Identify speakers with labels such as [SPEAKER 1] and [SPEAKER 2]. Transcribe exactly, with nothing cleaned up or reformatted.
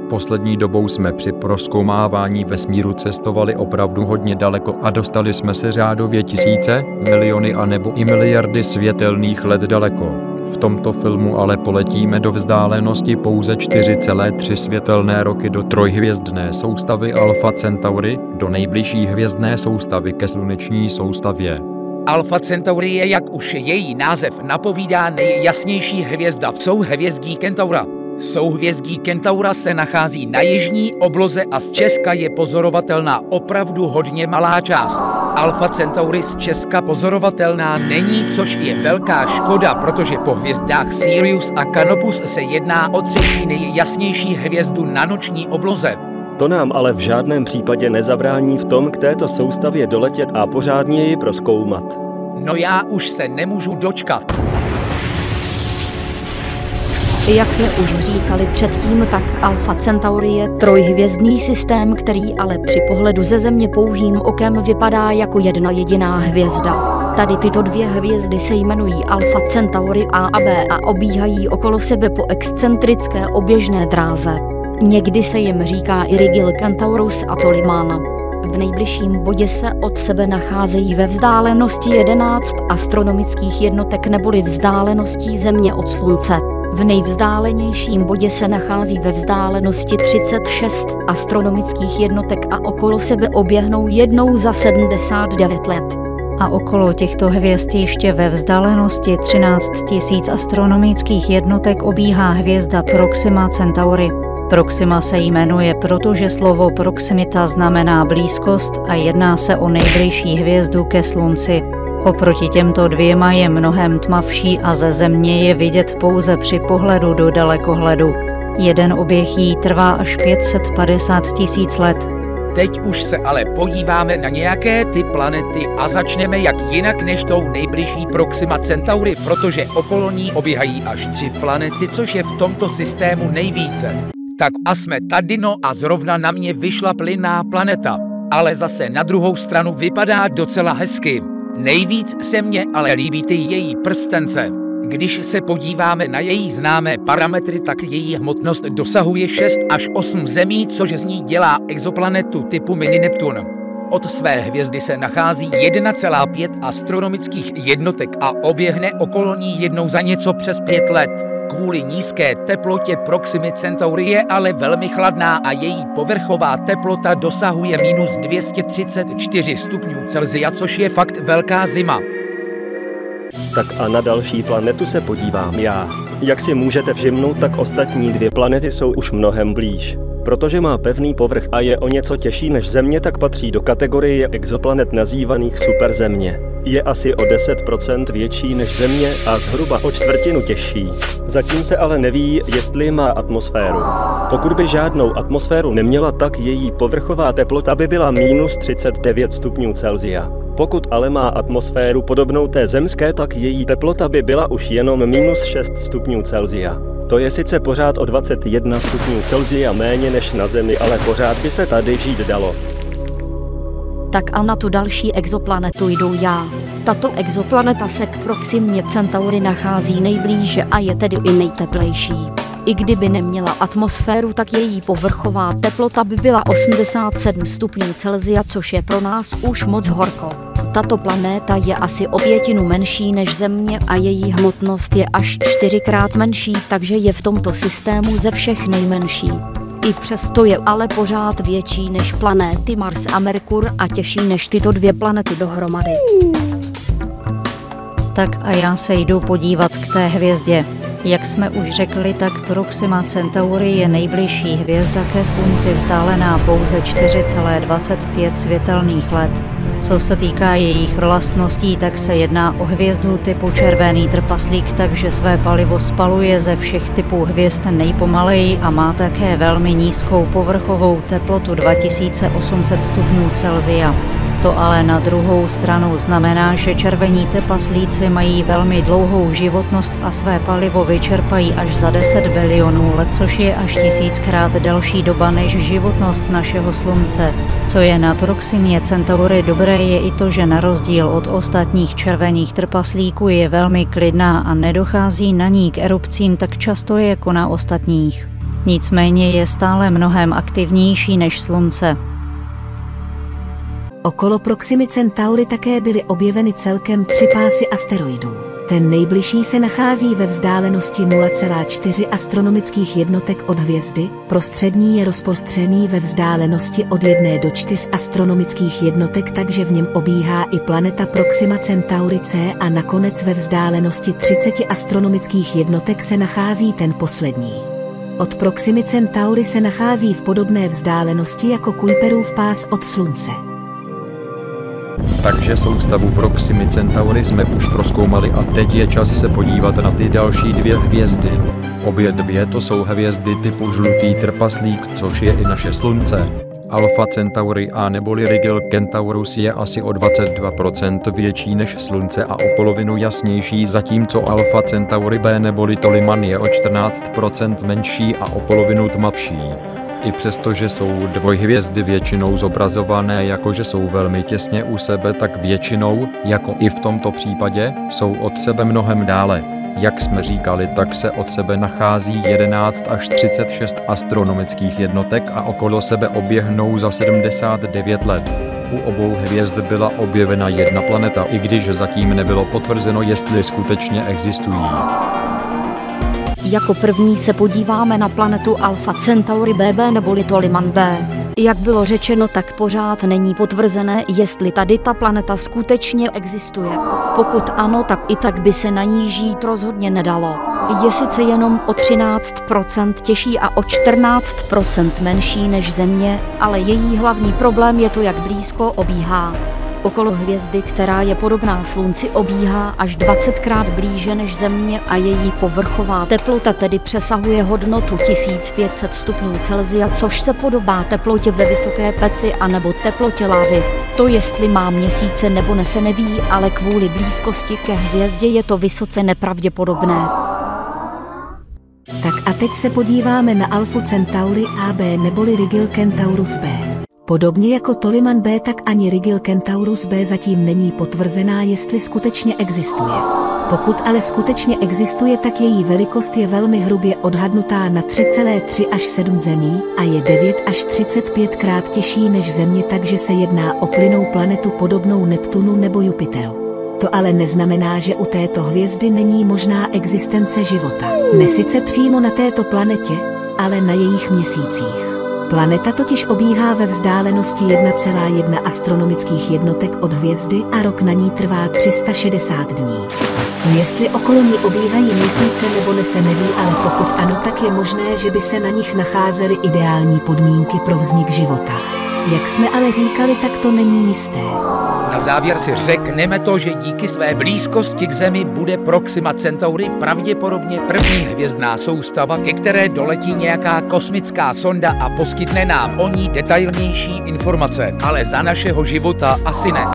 [SPEAKER 1] Poslední dobou jsme při prozkoumávání vesmíru cestovali opravdu hodně daleko a dostali jsme se řádově tisíce, miliony a nebo i miliardy světelných let daleko. V tomto filmu ale poletíme do vzdálenosti pouze čtyři celé tři světelné roky do trojhvězdné soustavy Alpha Centauri, do nejbližší hvězdné soustavy ke sluneční soustavě.
[SPEAKER 2] Alpha Centauri je, jak už její název napovídá, nejjasnější hvězda v souhvězdí Kentaura. Souhvězdí Kentaura se nachází na jižní obloze a z Česka je pozorovatelná opravdu hodně malá část. Alpha Centauri z Česka pozorovatelná není, což je velká škoda, protože po hvězdách Sirius a Canopus se jedná o třetí nejjasnější hvězdu na noční obloze.
[SPEAKER 3] To nám ale v žádném případě nezabrání v tom k této soustavě doletět a pořádně ji prozkoumat.
[SPEAKER 2] No já už se nemůžu dočkat.
[SPEAKER 4] Jak jsme už říkali předtím, tak Alpha Centauri je trojhvězdný systém, který ale při pohledu ze Země pouhým okem vypadá jako jedna jediná hvězda. Tady tyto dvě hvězdy se jmenují Alpha Centauri A a B a obíhají okolo sebe po excentrické oběžné dráze. Někdy se jim říká i Rigil Kentaurus a Tolymana. V nejbližším bodě se od sebe nacházejí ve vzdálenosti jedenáct astronomických jednotek neboli vzdáleností Země od Slunce. V nejvzdálenějším bodě se nachází ve vzdálenosti třicet šest astronomických jednotek a okolo sebe oběhnou jednou za sedmdesát devět let.
[SPEAKER 5] A okolo těchto hvězd ještě ve vzdálenosti třináct tisíc astronomických jednotek obíhá hvězda Proxima Centauri. Proxima se jmenuje, protože slovo proximita znamená blízkost a jedná se o nejbližší hvězdu ke Slunci. Oproti těmto dvěma je mnohem tmavší a ze Země je vidět pouze při pohledu do dalekohledu. Jeden oběh jí trvá až pět set padesát tisíc let.
[SPEAKER 2] Teď už se ale podíváme na nějaké ty planety a začneme jak jinak než tou nejbližší Proxima Centauri, protože okolo ní obíhají až tři planety, což je v tomto systému nejvíce. Tak a jsme tady, no a zrovna na mě vyšla plynná planeta, ale zase na druhou stranu vypadá docela hezky. Nejvíc se mně ale líbí ty její prstence. Když se podíváme na její známé parametry, tak její hmotnost dosahuje šest až osm zemí, což z ní dělá exoplanetu typu mini Neptun. Od své hvězdy se nachází jedna celá pět astronomických jednotek a oběhne okolo ní jednou za něco přes pět let. Kvůli nízké teplotě Proximy Centauri je ale velmi chladná a její povrchová teplota dosahuje minus dvě stě třicet čtyři stupňů Celsia, což je fakt velká zima.
[SPEAKER 3] Tak a na další planetu se podívám já. Jak si můžete všimnout, tak ostatní dvě planety jsou už mnohem blíž. Protože má pevný povrch a je o něco těžší než Země, tak patří do kategorie exoplanet nazývaných superzemě. Je asi o deset procent větší než Země a zhruba o čtvrtinu těžší. Zatím se ale neví, jestli má atmosféru. Pokud by žádnou atmosféru neměla, tak její povrchová teplota by byla minus třicet devět stupňů Celsia. Pokud ale má atmosféru podobnou té zemské, tak její teplota by byla už jenom minus šest stupňů Celsia. To je sice pořád o dvacet jedna stupňů Celsia méně než na Zemi, ale pořád by se tady žít dalo.
[SPEAKER 4] Tak a na tu další exoplanetu jdu já. Tato exoplaneta se k Proximě Centauri nachází nejblíže a je tedy i nejteplejší. I kdyby neměla atmosféru, tak její povrchová teplota by byla osmdesát sedm stupňů Celsia, což je pro nás už moc horko. Tato planéta je asi o pětinu menší než Země a její hmotnost je až čtyřikrát menší, takže je v tomto systému ze všech nejmenší. I přesto je ale pořád větší než planéty Mars a Merkur a těžší než tyto dvě planety dohromady.
[SPEAKER 5] Tak a já se jdu podívat k té hvězdě. Jak jsme už řekli, tak Proxima Centauri je nejbližší hvězda ke Slunci vzdálená pouze čtyři celé dvacet pět světelných let. Co se týká jejich vlastností, tak se jedná o hvězdu typu červený trpaslík, takže své palivo spaluje ze všech typů hvězd nejpomaleji a má také velmi nízkou povrchovou teplotu dva tisíce osm set stupňů Celsia. To ale na druhou stranu znamená, že červení trpaslíci mají velmi dlouhou životnost a své palivo vyčerpají až za deset bilionů let, což je až tisíckrát delší doba než životnost našeho Slunce. Co je na Proximě Centauri dobré, je i to, že na rozdíl od ostatních červených trpaslíků je velmi klidná a nedochází na ní k erupcím tak často jako na ostatních. Nicméně je stále mnohem aktivnější než Slunce.
[SPEAKER 6] Okolo Proximy Centaury také byly objeveny celkem tři pásy asteroidů. Ten nejbližší se nachází ve vzdálenosti nula celá čtyři astronomických jednotek od hvězdy, prostřední je rozprostřený ve vzdálenosti od jedné do čtyř astronomických jednotek, takže v něm obíhá i planeta Proxima Centauri C a nakonec ve vzdálenosti třicet astronomických jednotek se nachází ten poslední. Od Proximy Centauri se nachází v podobné vzdálenosti jako Kuiperův pás od Slunce.
[SPEAKER 1] Takže soustavu Proximy Centauri jsme už prozkoumali a teď je čas se podívat na ty další dvě hvězdy. Obě dvě to jsou hvězdy typu žlutý trpaslík, což je i naše Slunce. Alpha Centauri A neboli Rigel Kentaurus je asi o dvacet dva procent větší než Slunce a o polovinu jasnější, zatímco Alpha Centauri B neboli Toliman je o čtrnáct procent menší a o polovinu tmavší. I přesto, že jsou dvojhvězdy většinou zobrazované jako že jsou velmi těsně u sebe, tak většinou, jako i v tomto případě, jsou od sebe mnohem dále. Jak jsme říkali, tak se od sebe nachází jedenáct až třicet šest astronomických jednotek a okolo sebe oběhnou za sedmdesát devět let. U obou hvězd byla objevena jedna planeta, i když zatím nebylo potvrzeno, jestli skutečně existují.
[SPEAKER 4] Jako první se podíváme na planetu Alpha Centauri B B neboli Toliman B. Jak bylo řečeno, tak pořád není potvrzené, jestli tady ta planeta skutečně existuje. Pokud ano, tak i tak by se na ní žít rozhodně nedalo. Je sice jenom o třináct procent těžší a o čtrnáct procent menší než Země, ale její hlavní problém je to, jak blízko obíhá. Okolo hvězdy, která je podobná Slunci, obíhá až dvacetkrát blíže než Země a její povrchová teplota tedy přesahuje hodnotu tisíc pět set stupňů Celsia, což se podobá teplotě ve vysoké peci anebo teplotě lávy. To jestli má měsíce nebo ne se neví, ale kvůli blízkosti ke hvězdě je to vysoce nepravděpodobné.
[SPEAKER 6] Tak a teď se podíváme na Alphu Centauri A B neboli Rigel Kentaurus B. Podobně jako Toliman B, tak ani Rigel Kentaurus B zatím není potvrzená, jestli skutečně existuje. Pokud ale skutečně existuje, tak její velikost je velmi hrubě odhadnutá na tři celá tři až sedm zemí a je devět až třicet pět krát těžší než Země, takže se jedná o plynnou planetu podobnou Neptunu nebo Jupiteru. To ale neznamená, že u této hvězdy není možná existence života. Ne sice přímo na této planetě, ale na jejich měsících. Planeta totiž obíhá ve vzdálenosti jedna celá jedna astronomických jednotek od hvězdy a rok na ní trvá tři sta šedesát dní. Jestli okolo ní obíhají měsíce nebo ne se neví, ale pokud ano, tak je možné, že by se na nich nacházely ideální podmínky pro vznik života. Jak jsme ale říkali, tak to není jisté.
[SPEAKER 2] Na závěr si řekneme to, že díky své blízkosti k Zemi bude Proxima Centauri pravděpodobně první hvězdná soustava, ke které doletí nějaká kosmická sonda a poskytne nám o ní detailnější informace, ale za našeho života asi ne.